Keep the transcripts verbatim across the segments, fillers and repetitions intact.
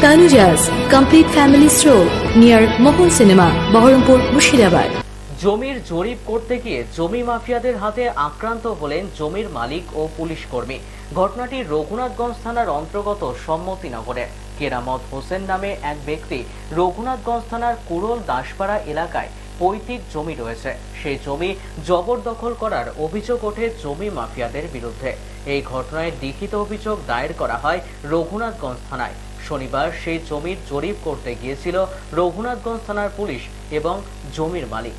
Tanuja's complete family stroll near Mohol Cinema, Baharampur, Murshidabad. জমির জরিপ করতে গিয়ে জমি মাফিয়াদের হাতে আক্রান্ত হলেন জমির মালিক ও পুলিশ কর্মী। ঘটনাটি রঘুনাথগঞ্জ থানার অন্তর্গত সম্মতিনগরের কেরামত হোসেন নামে এক ব্যক্তি রঘুনাথগঞ্জ থানার কুড়ল দাসপাড়া এলাকায় পৈতৃক জমি রয়েছে, সেই জমি জবরদখল করার অভিযোগ ওঠে জমি মাফিয়াদের বিরুদ্ধে। এই ঘটনায় লিখিত অভিযোগ দায়ের করা হয় রঘুনাথগঞ্জ থানায়। শনিবার সেই জমির জরিপ করতে গিয়েছিল রঘুনাথগঞ্জ থানার পুলিশ এবং জমির মালিক।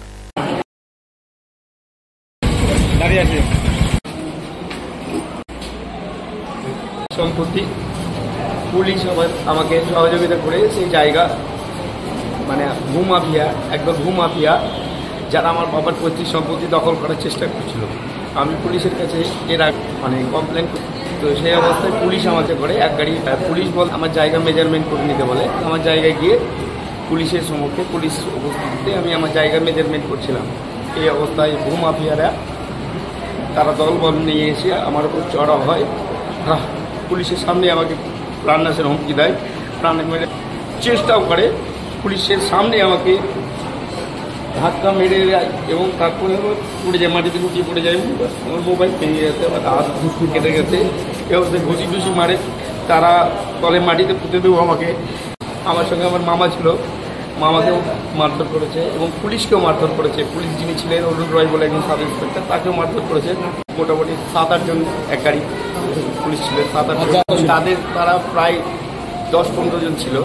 সম্প্রতি পুলিশ আমাকে সহযোগিতা করে সেই জায়গা মানে ভূমাফিয়া একদম ভূমাফিয়া যারা আমার বাবার পৈতৃক সম্পত্তি দখল করার চেষ্টা করছিল। আমি পুলিশের কাছে এর মানে কমপ্লেন করি, তো সেই অবস্থায় পুলিশ আমাকে করে এক গাড়ি পুলিশ বল আমার জায়গা মেজারমেন্ট করে নিতে বলে। আমার জায়গায় গিয়ে পুলিশের সম্মুখে পুলিশ উপস্থিতিতে আমি আমার জায়গা মেজারমেন্ট করছিলাম। এই অবস্থায় ভূমাফিয়ারা তারা দলবল নিয়ে এসে আমার উপর চড়াও হয়। পুলিশের সামনে আমাকে প্রাণনাশের হুমকি দেয়, প্রাণ মেরে চেষ্টাও করে। পুলিশের সামনে আমাকে ধাক্কা মেরে যায় এবং তারপরে পড়ে যায়, মাটিতে লুটিয়ে পড়ে যায়। আমার মোবাইল ভেঙে গেছে, আমার হাত কেটে গেছে। এ অবস্থায় ঘুষি টুসি মারে, তারা তলে মাটিতে পুঁতে দেবো আমাকে। আমার সঙ্গে আমার মামা ছিল, মামাকেও মারধর করেছে এবং পুলিশকেও মারধর করেছে। পুলিশ যিনি ছিলেন অরুণ রয় বলে একজন সাব ইন্সপেক্টর, তাকেও মারধর করেছে। মোটামুটি সাত আটজন এক গাড়ি পুলিশ ছিলেন, সাত আটজন। তাদের তারা প্রায় দশ পনেরো জন ছিল।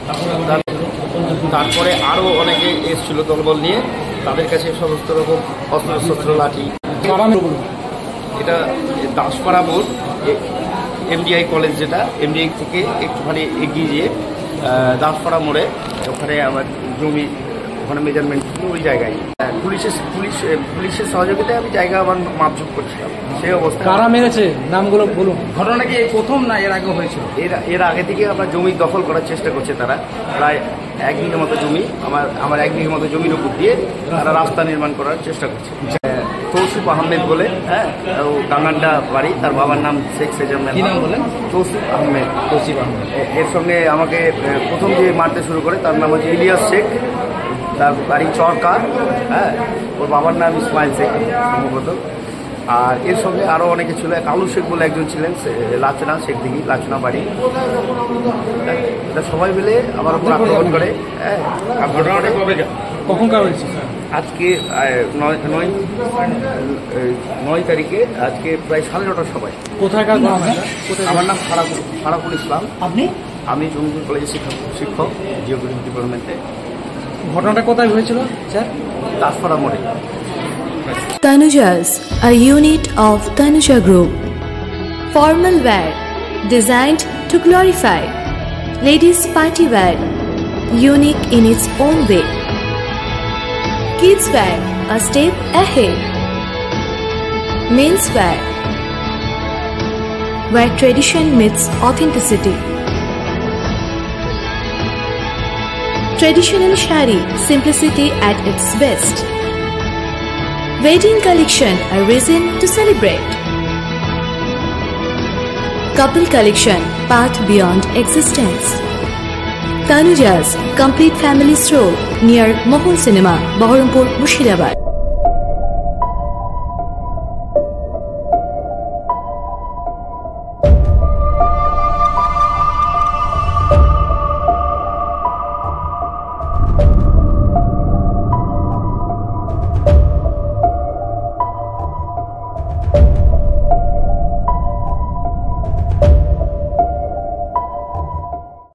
তারপরে আরও অনেকে এসেছিল দলবল নিয়ে, তাদের কাছে সমস্ত রকম অস্ত্র শস্ত্র লাঠি। এটা দাসপাড়া মোড়, এমডিআই কলেজ, যেটা এমডিআই থেকে একটুখানি এগিয়ে গিয়ে দাসপাড়া মোড়ে ওখানে আমার জমি, ওখানে মেজারমেন্ট ওই জায়গায় পুলিশের পুলিশ পুলিশের সহযোগিতায় আমি জায়গা আমার মাপঝুপ করছিলাম। সেই অবস্থা কারা মেরেছে নামগুলো বলুন। ঘটনা কি এই প্রথম না এর আগেও হয়েছিল? এর এর আগে থেকে আমার জমি দখল করার চেষ্টা করছে তারা। প্রায় এক বিঘে মতো জমি, আমার আমার এক বিঘে মতো জমির উপর দিয়ে তারা রাস্তা নির্মাণ করার চেষ্টা করছে। তৌসিফ আহমেদ বলে, হ্যাঁ, ও গাঙ্গান্ডা বাড়ি, তার বাবার নাম শেখ সেজামের। কি নাম বলেন? তৌসিফ আহমেদ। তৌসিফ আহমেদ। এর সঙ্গে আমাকে প্রথম যে মারতে শুরু করে তার নাম হচ্ছে ইলিয়াস শেখ, তার বাড়ি চরকা, হ্যাঁ, ওর বাবার নাম ইসমাইল শেখ সম্ভবত। আর এর সঙ্গে আরও অনেকে ছিল, কালু শেখ বলে একজন ছিলেন, লাচনা শেখ দিঘি, লাচনা বাড়ি। সবাই মিলে আমার উপর আক্রমণ করে। হ্যাঁ, ঘটনাটা কবে কখনকার হয়েছে? আজকে নয় নয় নয় তারিখে, আজকে প্রায় সাড়ে নটার সময়। কোথায়কার? আমার নাম ফারাকুল ফারাকুল ইসলাম। আপনি? আমি জঙ্গিপুর কলেজের শিক্ষক শিক্ষক জিওগ্রাফি ডিপার্টমেন্টে। ঘটনাটা কোথায় হয়েছিল স্যার? দাসপাড়া মোড়ে। Tanuja's, a unit of Tanuja Group. Formal wear designed to glorify. Ladies party wear, unique in its own way. Kids wear, a step ahead. Men's wear, where tradition meets authenticity. Traditional shari, simplicity at its best. Wedding collection, a reason to celebrate. Couple collection, path beyond existence. Tanuja's complete family stroll near Mohol Cinema, Baharampur, Murshidabad.